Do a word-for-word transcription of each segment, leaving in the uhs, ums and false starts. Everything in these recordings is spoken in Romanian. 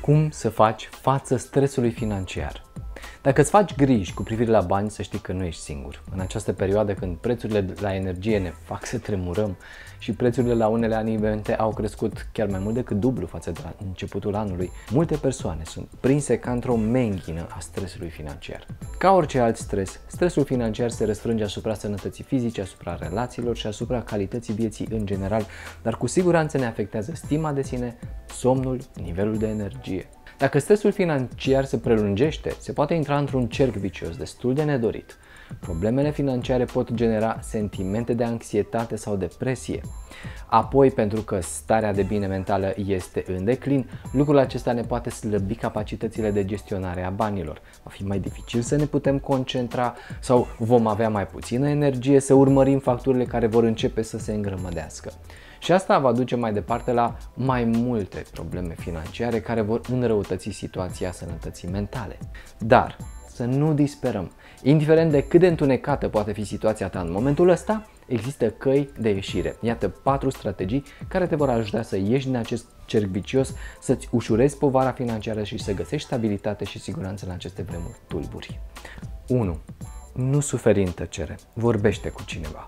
Cum să faci față stresului financiar? Dacă îți faci griji cu privire la bani, să știi că nu ești singur. În această perioadă când prețurile la energie ne fac să tremurăm și prețurile la unele alimente au crescut chiar mai mult decât dublu față de la începutul anului, multe persoane sunt prinse ca într-o menghină a stresului financiar. Ca orice alt stres, stresul financiar se răsfrânge asupra sănătății fizice, asupra relațiilor și asupra calității vieții în general, dar cu siguranță ne afectează stima de sine, somnul, nivelul de energie. Dacă stresul financiar se prelungește, se poate intra într-un cerc vicios destul de nedorit. Problemele financiare pot genera sentimente de anxietate sau depresie. Apoi, pentru că starea de bine mentală este în declin, lucrul acesta ne poate slăbi capacitățile de gestionare a banilor. Va fi mai dificil să ne putem concentra sau vom avea mai puțină energie să urmărim facturile care vor începe să se îngrămădească. Și asta va duce mai departe la mai multe probleme financiare care vor înrăutăți situația sănătății mentale. Dar să nu disperăm. Indiferent de cât de întunecată poate fi situația ta în momentul ăsta, există căi de ieșire. Iată patru strategii care te vor ajuta să ieși din acest cerc vicios, să-ți ușurezi povara financiară și să găsești stabilitate și siguranță în aceste vremuri tulburi. unu. Nu suferi în tăcere. Vorbește cu cineva.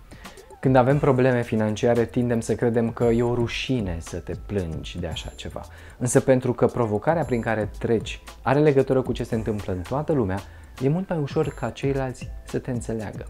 Când avem probleme financiare, tindem să credem că e o rușine să te plângi de așa ceva. Însă pentru că provocarea prin care treci are legătură cu ce se întâmplă în toată lumea, e mult mai ușor ca ceilalți să te înțeleagă.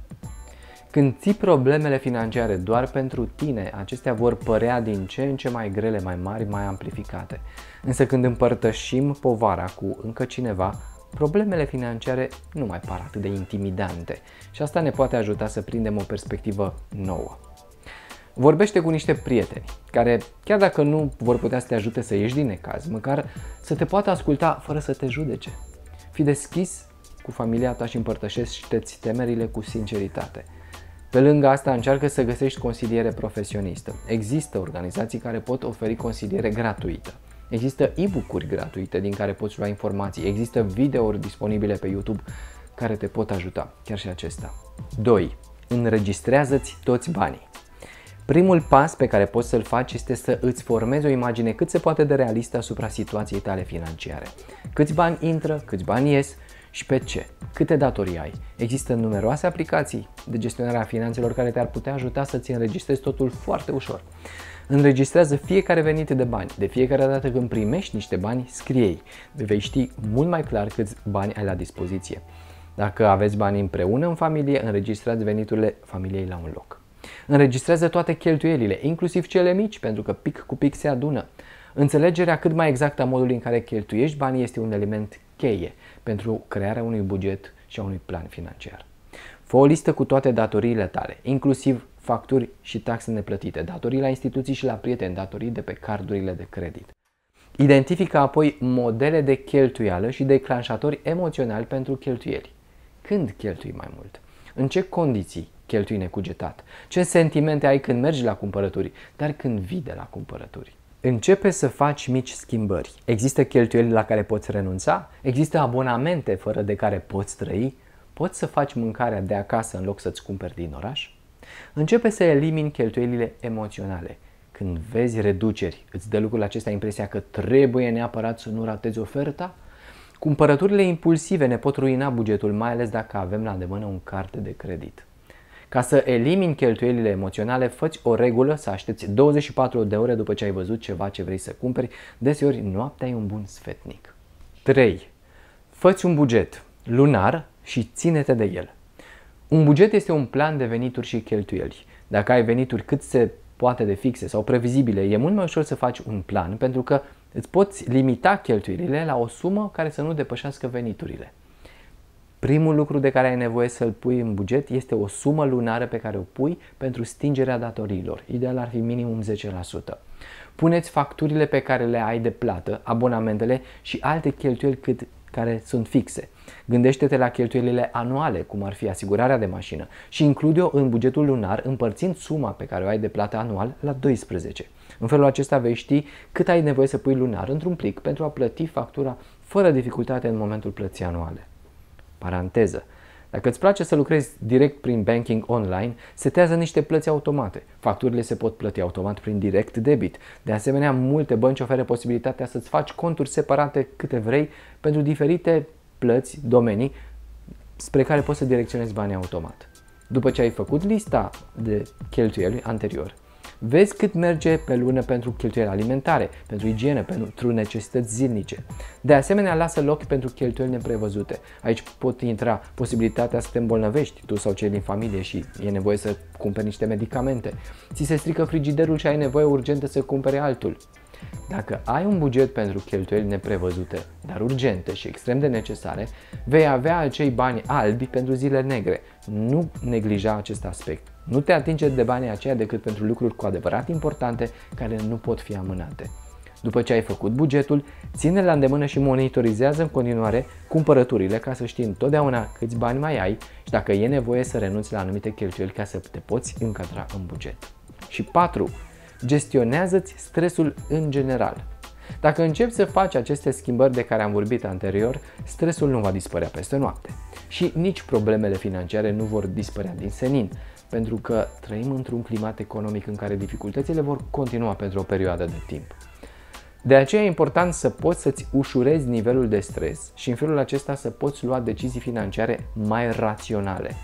Când ții problemele financiare doar pentru tine, acestea vor părea din ce în ce mai grele, mai mari, mai amplificate. Însă când împărtășim povara cu încă cineva, problemele financiare nu mai par atât de intimidante și asta ne poate ajuta să prindem o perspectivă nouă. Vorbește cu niște prieteni care, chiar dacă nu vor putea să te ajute să ieși din necaz, măcar să te poată asculta fără să te judece. Fii deschis cu familia ta și împărtășește-ți temerile cu sinceritate. Pe lângă asta, încearcă să găsești consiliere profesionistă. Există organizații care pot oferi consiliere gratuită. Există e-book-uri gratuite din care poți lua informații. Există videouri disponibile pe YouTube care te pot ajuta, chiar și acesta. doi. Înregistrează-ți toți banii. Primul pas pe care poți să-l faci este să îți formezi o imagine cât se poate de realistă asupra situației tale financiare. Câți bani intră, câți bani ies și pe ce? Câte datorii ai? Există numeroase aplicații de gestionare a finanțelor care te-ar putea ajuta să-ți înregistrezi totul foarte ușor. Înregistrează fiecare venit de bani. De fiecare dată când primești niște bani, scrie-i. Vei ști mult mai clar câți bani ai la dispoziție. Dacă aveți bani împreună în familie, înregistrați veniturile familiei la un loc. Înregistrează toate cheltuielile, inclusiv cele mici, pentru că pic cu pic se adună. Înțelegerea cât mai exactă a modului în care cheltuiești banii este un element cheie pentru crearea unui buget și a unui plan financiar. Fă o listă cu toate datoriile tale, inclusiv facturi și taxe neplătite, datorii la instituții și la prieteni, datorii de pe cardurile de credit. Identifică apoi modele de cheltuială și declanșatori emoționali pentru cheltuieli. Când cheltui mai mult? În ce condiții cheltui necugetat? Ce sentimente ai când mergi la cumpărături, dar când vii de la cumpărături? Începe să faci mici schimbări. Există cheltuieli la care poți renunța? Există abonamente fără de care poți trăi? Poți să faci mâncarea de acasă în loc să-ți cumperi din oraș? Începe să elimini cheltuielile emoționale. Când vezi reduceri, îți dă lucrul acesta impresia că trebuie neapărat să nu ratezi oferta? Cumpărăturile impulsive ne pot ruina bugetul, mai ales dacă avem la îndemână un card de credit. Ca să elimini cheltuielile emoționale, fă-ți o regulă să aștepți douăzeci și patru de ore după ce ai văzut ceva ce vrei să cumperi. Deseori noaptea e un bun sfetnic. trei. Fă-ți un buget lunar și ține-te de el. Un buget este un plan de venituri și cheltuieli. Dacă ai venituri cât se poate de fixe sau previzibile, e mult mai ușor să faci un plan pentru că îți poți limita cheltuielile la o sumă care să nu depășească veniturile. Primul lucru de care ai nevoie să-l pui în buget este o sumă lunară pe care o pui pentru stingerea datoriilor. Ideal ar fi minimum zece la sută. Puneți facturile pe care le ai de plată, abonamentele și alte cheltuieli cât care sunt fixe. Gândește-te la cheltuielile anuale, cum ar fi asigurarea de mașină, și include-o în bugetul lunar, împărțind suma pe care o ai de plată anual la doisprezece. În felul acesta vei ști cât ai nevoie să pui lunar într-un plic pentru a plăti factura fără dificultate în momentul plății anuale. Paranteză. Dacă îți place să lucrezi direct prin banking online, setează niște plăți automate. Facturile se pot plăti automat prin direct debit. De asemenea, multe bănci oferă posibilitatea să-ți faci conturi separate câte vrei pentru diferite plăți, domenii, spre care poți să direcționezi banii automat. După ce ai făcut lista de cheltuieli anterior, vezi cât merge pe lună pentru cheltuieli alimentare, pentru igienă, pentru necesități zilnice. De asemenea, lasă loc pentru cheltuieli neprevăzute. Aici pot intra posibilitatea să te îmbolnăvești, tu sau cei din familie, și e nevoie să cumperi niște medicamente. Ți se strică frigiderul și ai nevoie urgentă să cumperi altul. Dacă ai un buget pentru cheltuieli neprevăzute, dar urgente și extrem de necesare, vei avea acei bani albi pentru zile negre. Nu neglija acest aspect. Nu te atinge de banii aceia decât pentru lucruri cu adevărat importante care nu pot fi amânate. După ce ai făcut bugetul, ține la îndemână și monitorizează în continuare cumpărăturile ca să știi întotdeauna câți bani mai ai și dacă e nevoie să renunți la anumite cheltuieli ca să te poți încadra în buget. Și patru. Gestionează-ți stresul în general. Dacă începi să faci aceste schimbări de care am vorbit anterior, stresul nu va dispărea peste noapte. Și nici problemele financiare nu vor dispărea din senin, pentru că trăim într-un climat economic în care dificultățile vor continua pentru o perioadă de timp. De aceea e important să poți să-ți ușurezi nivelul de stres și în felul acesta să poți lua decizii financiare mai raționale.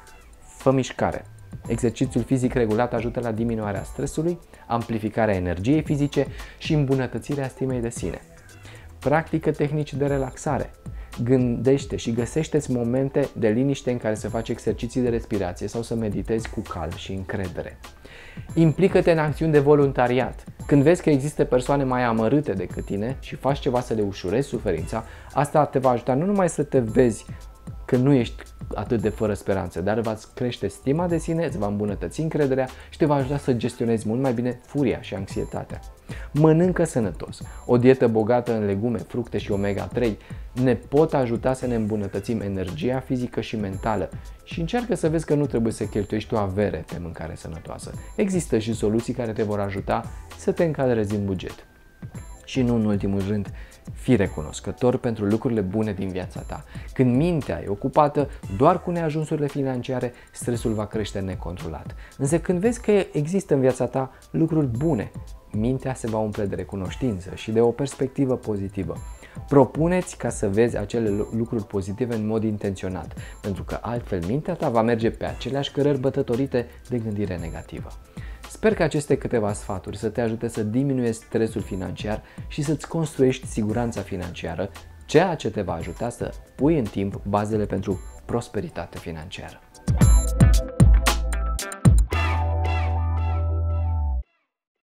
Fă mișcare. Exercițiul fizic regulat ajută la diminuarea stresului, amplificarea energiei fizice și îmbunătățirea stimei de sine. Practică tehnici de relaxare. Gândește și găsește-ți momente de liniște în care să faci exerciții de respirație sau să meditezi cu calm și încredere. Implică-te în acțiuni de voluntariat. Când vezi că există persoane mai amărâte decât tine și faci ceva să le ușurezi suferința, asta te va ajuta nu numai să te vezi că nu ești atât de fără speranță, dar va crește stima de sine, îți va îmbunătăți încrederea și te va ajuta să gestionezi mult mai bine furia și anxietatea. Mănâncă sănătos. O dietă bogată în legume, fructe și omega trei ne pot ajuta să ne îmbunătățim energia fizică și mentală și încearcă să vezi că nu trebuie să cheltuiești o avere pe mâncare sănătoasă. Există și soluții care te vor ajuta să te încadrezi în buget. Și nu în ultimul rând, fii recunoscător pentru lucrurile bune din viața ta. Când mintea e ocupată doar cu neajunsurile financiare, stresul va crește necontrolat. Însă când vezi că există în viața ta lucruri bune, mintea se va umple de recunoștință și de o perspectivă pozitivă. Propuneți ca să vezi acele lucruri pozitive în mod intenționat, pentru că altfel mintea ta va merge pe aceleași cărări bătătorite de gândire negativă. Sper că aceste câteva sfaturi să te ajute să diminuezi stresul financiar și să-ți construiești siguranța financiară, ceea ce te va ajuta să pui în timp bazele pentru prosperitate financiară.